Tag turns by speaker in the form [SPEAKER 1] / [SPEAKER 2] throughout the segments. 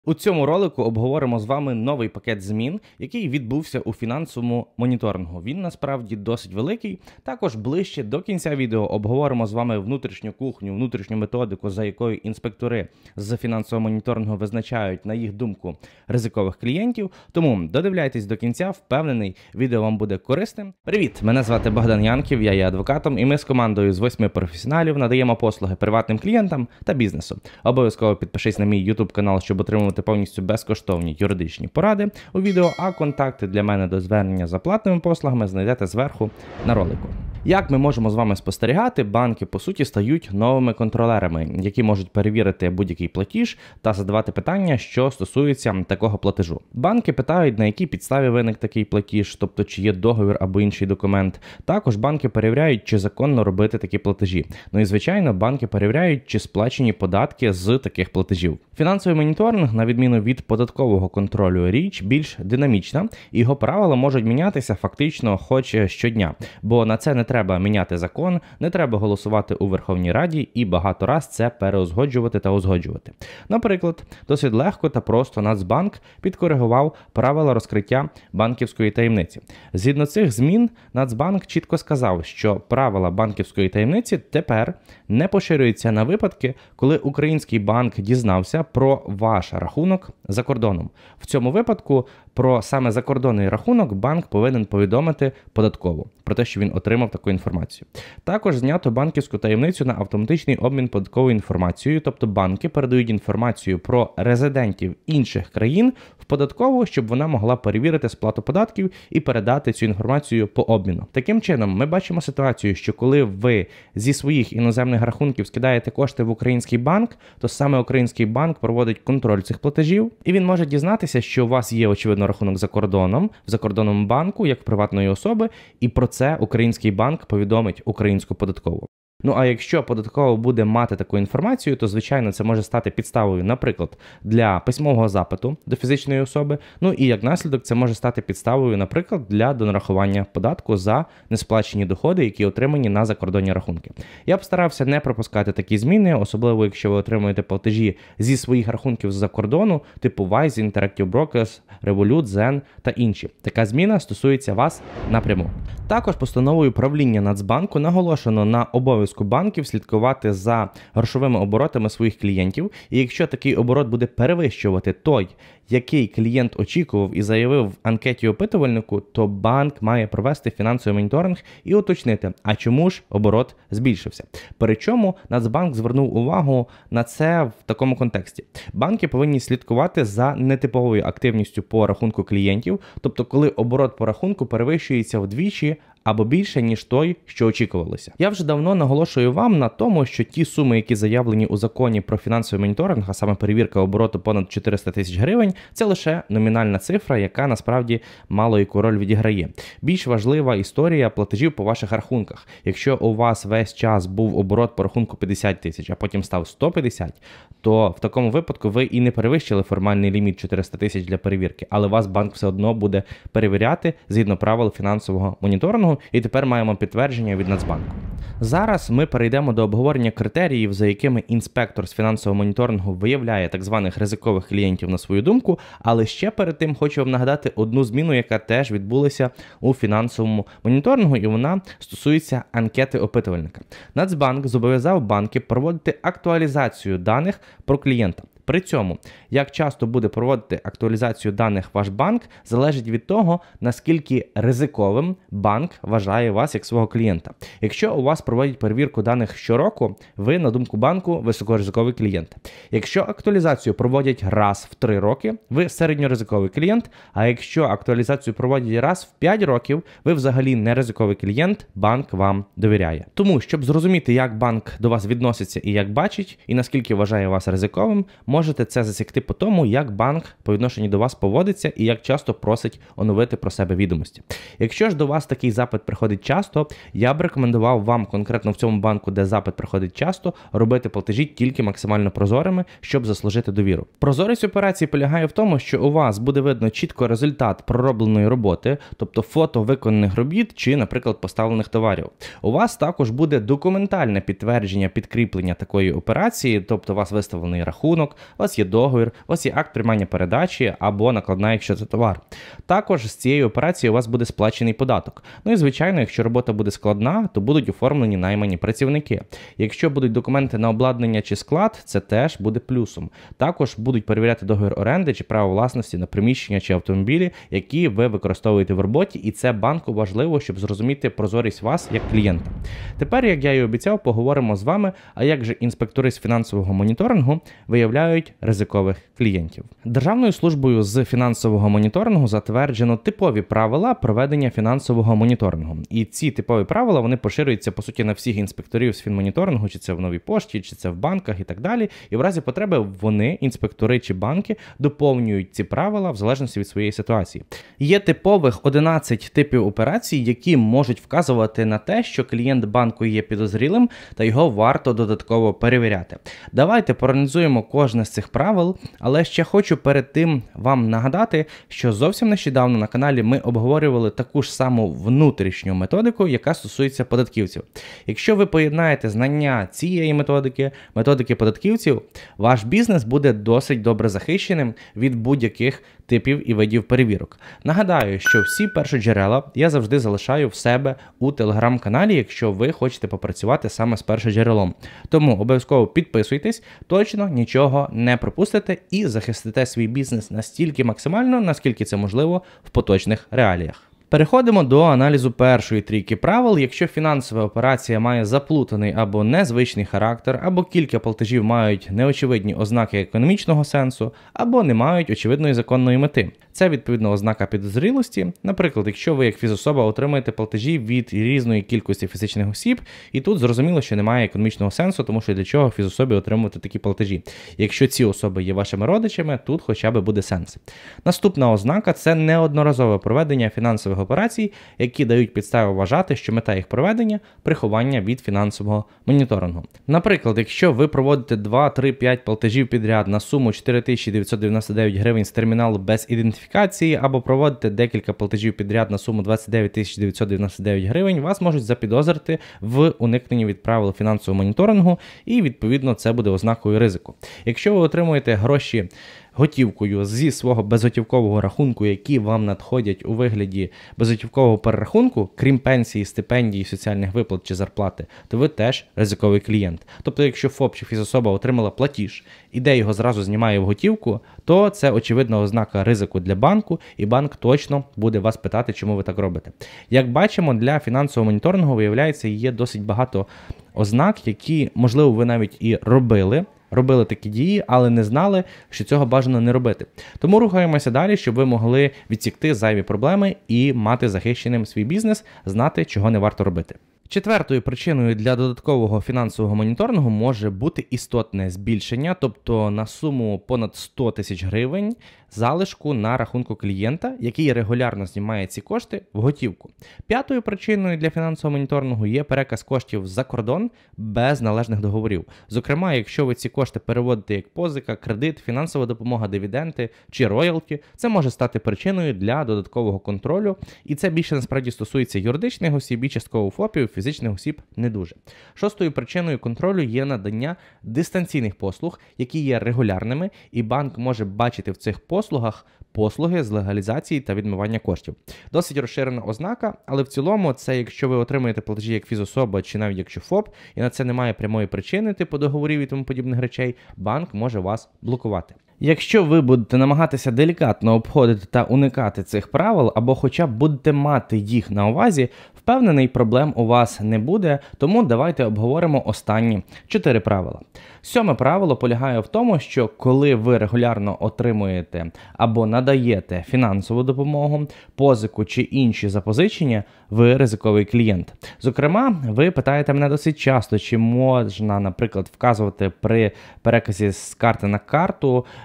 [SPEAKER 1] У цьому ролику обговоримо з вами новий пакет змін, який відбувся у фінансовому моніторингу. Він насправді досить великий. Також ближче до кінця відео обговоримо з вами внутрішню кухню, внутрішню методику, за якою інспектори з фінансового моніторингу визначають, на їх думку, ризикових клієнтів. Тому додивляйтесь до кінця, впевнений, відео вам буде корисним. Привіт! Мене звати Богдан Янків, я є адвокатом, і ми з командою з 8 професіоналів надаємо послуги приватним клієнтам та бізнесу. Обов'язково підпишись на мій YouTube канал, щоб отримувати повністю безкоштовні юридичні поради у відео, а контакти для мене до звернення за платними послугами знайдете зверху на ролику. Як ми можемо з вами спостерігати, банки, по суті, стають новими контролерами, які можуть перевірити будь-який платіж та задавати питання, що стосуються такого платежу. Банки питають, на якій підставі виник такий платіж, тобто чи є договір або інший документ. Також банки перевіряють, чи законно робити такі платежі. Ну і, звичайно, банки перевіряють, чи сплачені податки з таких платежів. Фінансовий моніторинг, на відміну від податкового контролю, річ більш динамічна, і його правила можуть мінятися фактично хоч щодня, бо на це не треба міняти закон, не треба голосувати у Верховній Раді і багато раз це переузгоджувати та узгоджувати. Наприклад, досить легко та просто Нацбанк підкоригував правила розкриття банківської таємниці. Згідно цих змін, Нацбанк чітко сказав, що правила банківської таємниці тепер не поширюються на випадки, коли український банк дізнався про ваш рахунок за кордоном. В цьому випадку про саме закордонний рахунок банк повинен повідомити податкову про те, що він отримав таку інформацію. Також знято банківську таємницю на автоматичний обмін податковою інформацією, тобто банки передають інформацію про резидентів інших країн в податкову, щоб вона могла перевірити сплату податків і передати цю інформацію по обміну. Таким чином, ми бачимо ситуацію, що коли ви зі своїх іноземних рахунків скидаєте кошти в український банк, то саме український банк проводить контроль цих платежів, і він може дізнатися, що у вас є, очевидно, рахунок за кордоном, в закордонному банку, як приватної особи, і про це український банк повідомить українську податкову. Ну а якщо податкова буде мати таку інформацію, то, звичайно, це може стати підставою, наприклад, для письмового запиту до фізичної особи, ну і як наслідок це може стати підставою, наприклад, для донарахування податку за несплачені доходи, які отримані на закордонні рахунки. Я б старався не пропускати такі зміни, особливо якщо ви отримуєте платежі зі своїх рахунків з-за кордону, типу Wise, Interactive Brokers, Revolut, Zen та інші. Така зміна стосується вас напряму. Також постановою правління Нацбанку наголошено на обов'язку банків слідкувати за грошовими оборотами своїх клієнтів, і якщо такий оборот буде перевищувати той, який клієнт очікував і заявив в анкеті опитувальнику, то банк має провести фінансовий моніторинг і уточнити, а чому ж оборот збільшився. Причому Нацбанк звернув увагу на це в такому контексті. Банки повинні слідкувати за нетиповою активністю по рахунку клієнтів, тобто коли оборот по рахунку перевищується вдвічі або більше, ніж той, що очікувалося. Я вже давно наголошую вам на тому, що ті суми, які заявлені у законі про фінансовий моніторинг, а саме перевірка обороту понад 400 тисяч гривень, це лише номінальна цифра, яка насправді мало яку роль відіграє. Більш важлива історія платежів по ваших рахунках. Якщо у вас весь час був оборот по рахунку 50 тисяч, а потім став 150, то в такому випадку ви і не перевищили формальний ліміт 400 тисяч для перевірки, але вас банк все одно буде перевіряти згідно правил фінансового моніторингу, і тепер маємо підтвердження від Нацбанку. Зараз ми перейдемо до обговорення критеріїв, за якими інспектор з фінансового моніторингу виявляє так званих ризикових клієнтів на свою думку, але ще перед тим хочу вам нагадати одну зміну, яка теж відбулася у фінансовому моніторингу, і вона стосується анкети опитувальника. Нацбанк зобов'язав банки проводити актуалізацію даних про клієнта. При цьому, як часто буде проводити актуалізацію даних ваш банк, залежить від того, наскільки ризиковим банк вважає вас як свого клієнта. Якщо у вас проводять перевірку даних щороку, ви, на думку банку, високоризиковий клієнт. Якщо актуалізацію проводять раз в 3 роки, ви середньоризиковий клієнт, а якщо актуалізацію проводять раз в 5 років, ви взагалі не ризиковий клієнт, банк вам довіряє. Тому, щоб зрозуміти, як банк до вас відноситься і як бачить, і наскільки вважає вас ризиковим, можете це засікти по тому, як банк по відношенню до вас поводиться і як часто просить оновити про себе відомості. Якщо ж до вас такий запит приходить часто, я б рекомендував вам конкретно в цьому банку, де запит приходить часто, робити платежі тільки максимально прозорими, щоб заслужити довіру. Прозорість операції полягає в тому, що у вас буде видно чітко результат проробленої роботи, тобто фото виконаних робіт чи, наприклад, поставлених товарів. У вас також буде документальне підтвердження підкріплення такої операції, тобто у вас виставлений рахунок, у вас є договір, у вас є акт приймання передачі або накладна, якщо це товар. Також з цієї операції у вас буде сплачений податок. Ну і звичайно, якщо робота буде складна, то будуть оформлені наймані працівники. Якщо будуть документи на обладнання чи склад, це теж буде плюсом. Також будуть перевіряти договір оренди чи право власності на приміщення чи автомобілі, які ви використовуєте в роботі, і це банку важливо, щоб зрозуміти прозорість вас як клієнта. Тепер, як я і обіцяв, поговоримо з вами, а як же інспектори з фінансового моніторингу виявляють ризикових клієнтів. Державною службою з фінансового моніторингу затверджено типові правила проведення фінансового моніторингу. І ці типові правила, вони поширюються, по суті, на всіх інспекторів з фінмоніторингу, чи це в Новій пошті, чи це в банках і так далі. І в разі потреби вони, інспектори чи банки, доповнюють ці правила в залежності від своєї ситуації. Є типових 11 типів операцій, які можуть вказувати на те, що клієнт банку є підозрілим та його варто додатково перевіряти. Давайте проаналізуємо кожне з цих правил, але ще хочу перед тим вам нагадати, що зовсім нещодавно на каналі ми обговорювали таку ж саму внутрішню методику, яка стосується податківців. Якщо ви поєднаєте знання цієї методики податківців, ваш бізнес буде досить добре захищеним від будь-яких типів і видів перевірок. Нагадаю, що всі першоджерела я завжди залишаю в себе у телеграм-каналі, якщо ви хочете попрацювати саме з першоджерелом. Тому обов'язково підписуйтесь, точно нічого не пропустите і захистите свій бізнес настільки максимально, наскільки це можливо в поточних реаліях. Переходимо до аналізу першої трійки правил. Якщо фінансова операція має заплутаний або незвичний характер, або кілька платежів мають неочевидні ознаки економічного сенсу, або не мають очевидної законної мети. Це відповідно ознака підозрілості. Наприклад, якщо ви як фізособа отримуєте платежі від різної кількості фізичних осіб, і тут зрозуміло, що немає економічного сенсу, тому що для чого фізособі отримувати такі платежі. Якщо ці особи є вашими родичами, тут хоча б буде сенс. Наступна ознака – це неодноразове проведення фінансових операцій, які дають підстави вважати, що мета їх проведення – приховання від фінансового моніторингу. Наприклад, якщо ви проводите 2, 3, 5 платежів підряд на суму 4999 гривень з терміналу без ідентифікації, або проводите декілька платежів підряд на суму 29 999 гривень, вас можуть запідозрити в уникненні від правил фінансового моніторингу, і відповідно це буде ознакою ризику. Якщо ви отримуєте гроші готівкою зі свого безготівкового рахунку, які вам надходять у вигляді безготівкового перерахунку, крім пенсії, стипендії, соціальних виплат чи зарплати, то ви теж ризиковий клієнт. Тобто, якщо ФОП чи фізособа отримала платіж, іде його зразу знімає в готівку, то це очевидна ознака ризику для банку, і банк точно буде вас питати, чому ви так робите. Як бачимо, для фінансового моніторингу, виявляється, є досить багато ознак, які, можливо, ви навіть і робили такі дії, але не знали, що цього бажано не робити. Тому рухаємося далі, щоб ви могли відсікти зайві проблеми і мати захищеним свій бізнес, знати, чого не варто робити. Четвертою причиною для додаткового фінансового моніторингу може бути істотне збільшення, тобто на суму понад 100 тисяч гривень залишку на рахунку клієнта, який регулярно знімає ці кошти в готівку. П'ятою причиною для фінансового моніторингу є переказ коштів за кордон без належних договорів. Зокрема, якщо ви ці кошти переводите як позика, кредит, фінансова допомога, дивіденди чи роялті, це може стати причиною для додаткового контролю, і це більше насправді стосується юридичних осіб і частково ФОПів, фізичних осіб не дуже. Шостою причиною контролю є надання дистанційних послуг, які є регулярними, і банк може бачити в цих послуги з легалізації та відмивання коштів. Досить розширена ознака, але в цілому це якщо ви отримуєте платежі як фізособа чи навіть якщо ФОП, і на це немає прямої причини типу договорів і тому подібних речей, банк може вас блокувати. Якщо ви будете намагатися делікатно обходити та уникати цих правил, або хоча б будете мати їх на увазі, впевнений, проблем у вас не буде, тому давайте обговоримо останні 4 правила. 7 правило полягає в тому, що коли ви регулярно отримуєте або надаєте фінансову допомогу, позику чи інші запозичення, ви ризиковий клієнт. Зокрема, ви питаєте мене досить часто, чи можна, наприклад, вказувати при переказі з карти на карту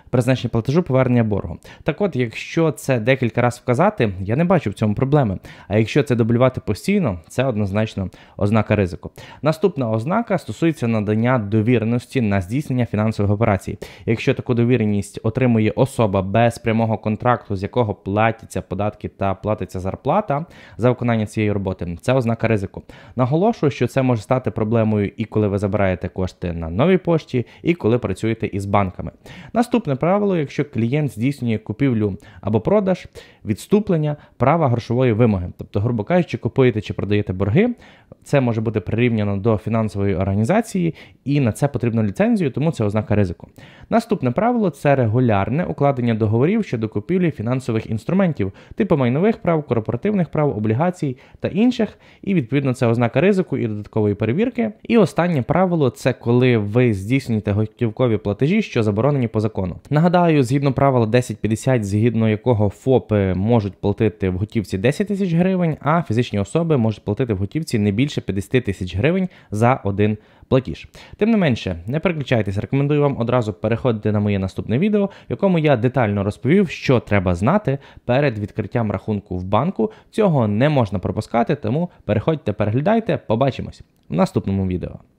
[SPEAKER 1] призначення платежу, повернення боргу. Так от, якщо це декілька разів вказати, я не бачу в цьому проблеми. А якщо це дублювати постійно, це однозначно ознака ризику. Наступна ознака стосується надання довіреності на здійснення фінансових операцій. Якщо таку довіреність отримує особа без прямого контракту, з якого платяться податки та платиться зарплата за виконання цієї роботи, це ознака ризику. Наголошую, що це може стати проблемою і коли ви забираєте кошти на новій пошті, і коли працюєте із банками. Наступне правило, якщо клієнт здійснює купівлю або продаж, відступлення права грошової вимоги. Тобто, грубо кажучи, купуєте чи продаєте борги, це може бути прирівняно до фінансової організації, і на це потрібно ліцензію, тому це ознака ризику. Наступне правило – це регулярне укладення договорів щодо купівлі фінансових інструментів, типу майнових прав, корпоративних прав, облігацій та інших, і відповідно це ознака ризику і додаткової перевірки. І останнє правило – це коли ви здійснюєте готівкові платежі, що заборонені по закону. Нагадаю, згідно правила 1050, згідно якого ФОПи можуть платити в готівці 10 тисяч гривень, а фізичні особи можуть платити в готівці не більше 50 тисяч гривень за один платіж. Тим не менше, не переключайтесь, рекомендую вам одразу переходити на моє наступне відео, в якому я детально розповів, що треба знати перед відкриттям рахунку в банку. Цього не можна пропускати, тому переходьте, переглядайте, побачимось в наступному відео.